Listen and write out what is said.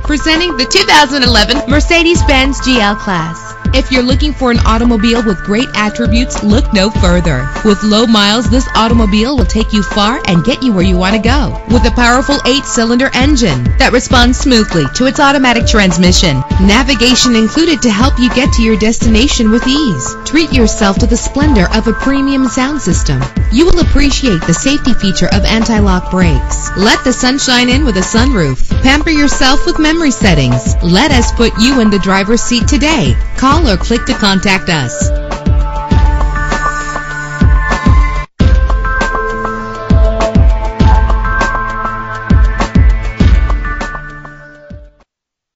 Presenting the 2011 Mercedes-Benz GL Class. If you're looking for an automobile with great attributes, look no further. With low miles, this automobile will take you far and get you where you want to go. With a powerful 8-cylinder engine that responds smoothly to its automatic transmission. Navigation included to help you get to your destination with ease. Treat yourself to the splendor of a premium sound system. You will appreciate the safety feature of anti-lock brakes. Let the sunshine in with a sunroof. Pamper yourself with memory settings. Let us put you in the driver's seat today. Call or click to contact us.